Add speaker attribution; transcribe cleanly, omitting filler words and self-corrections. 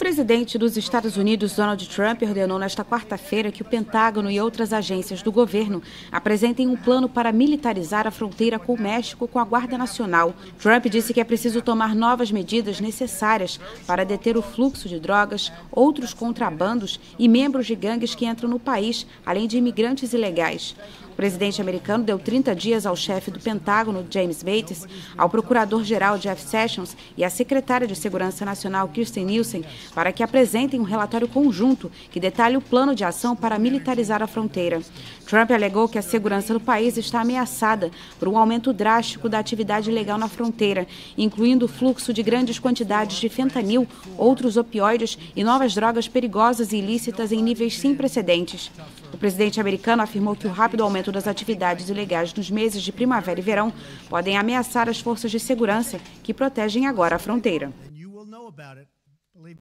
Speaker 1: presidente dos Estados Unidos, Donald Trump, ordenou nesta quarta-feira que o Pentágono e outras agências do governo apresentem um plano para militarizar a fronteira com o México com a Guarda Nacional. Trump disse que é preciso tomar novas medidas necessárias para deter o fluxo de drogas, outros contrabandos e membros de gangues que entram no país, além de imigrantes ilegais. O presidente americano deu 30 dias ao chefe do Pentágono, James Bates, ao procurador-geral Jeff Sessions e à secretária de Segurança Nacional, Kirstjen Nielsen, para que apresentem um relatório conjunto que detalhe o plano de ação para militarizar a fronteira. Trump alegou que a segurança do país está ameaçada por um aumento drástico da atividade ilegal na fronteira, incluindo o fluxo de grandes quantidades de fentanil, outros opioides e novas drogas perigosas e ilícitas em níveis sem precedentes. O presidente americano afirmou que o rápido aumento das atividades ilegais nos meses de primavera e verão podem ameaçar as forças de segurança que protegem agora a fronteira.